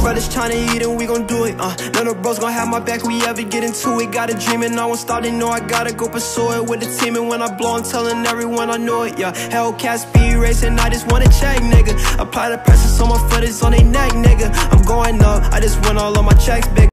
brothers tryna eat and we gon' do it. None of bros gon' have my back, we ever get into it. Got a dream and I won't stop, they know I gotta go pursue it. With the team and when I blow, I'm telling everyone I know it, yeah. Hellcat speed racing, I just wanna check, nigga. Apply the pressure so my foot is on they neck, nigga. I'm going up, I just win all of my checks, big.